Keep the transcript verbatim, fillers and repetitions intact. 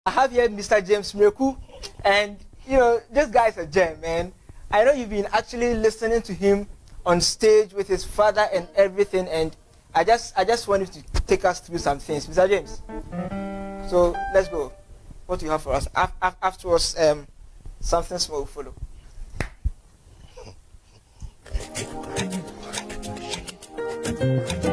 I have here Mister James Mireku, and you know, this guy's a gem, man. I know you've been actually listening to him on stage with his father and everything, and I just I just wanted to take us through some things, Mister James. So let's go. What do you have for us? Af af afterwards, um, something small will follow. Thank you.